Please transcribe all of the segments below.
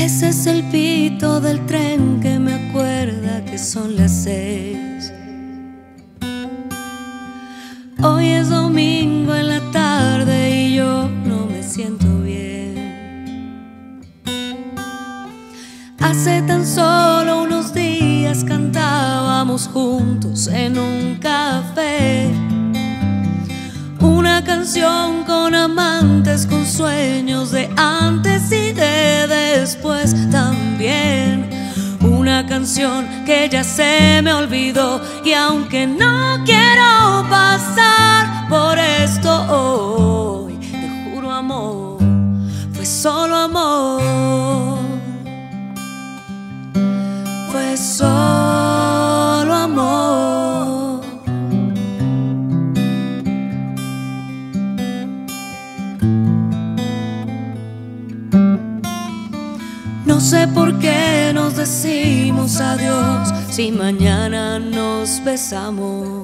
Ese es el pito del tren que me acuerda que son las 6. Hoy es domingo en la tarde y yo no me siento bien. Hace tan solo unos días cantábamos juntos en un café una canción con amantes, con sueños de antes y de después también. Una canción que ya se me olvidó y aunque no quiero pasar por esto hoy, te juro amor, fue solo amor. Fue solo amor. No sé por qué nos decimos adiós si mañana nos besamos.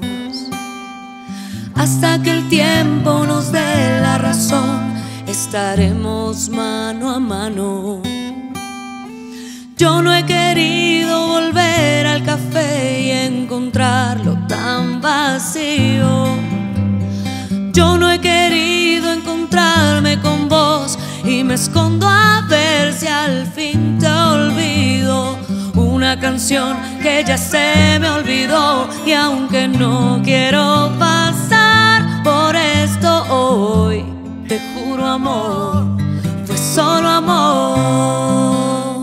Hasta que el tiempo nos dé la razón, estaremos mano a mano. Yo no he querido volver al café y encontrarlo tan vacío. Yo no he querido encontrarme con vos y me escondo a ver si al fin te olvido. Una canción que ya se me olvidó y aunque no quiero pasar por esto hoy, te juro amor, fue solo amor.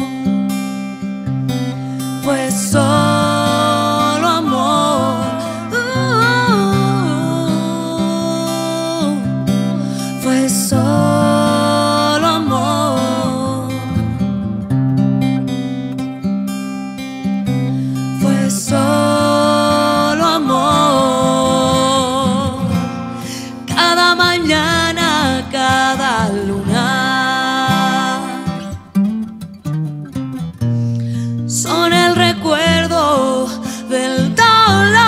Fue solo amor. Fue solo amor. Fue solo amor. Cada mañana, cada luna son el recuerdo del dolor.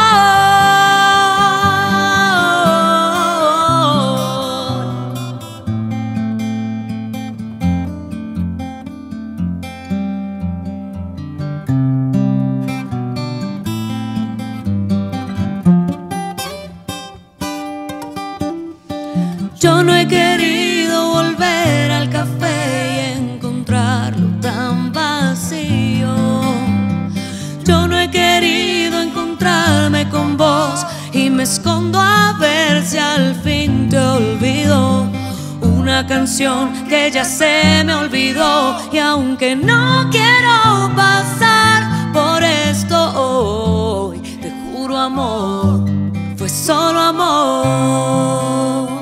Yo no he querido volver al café y encontrarlo tan vacío. Yo no he querido encontrarme con vos y me escondo a ver si al fin te olvido. Una canción que ya se me olvidó y aunque no quiero pasar por esto hoy, te juro amor, fue solo amor.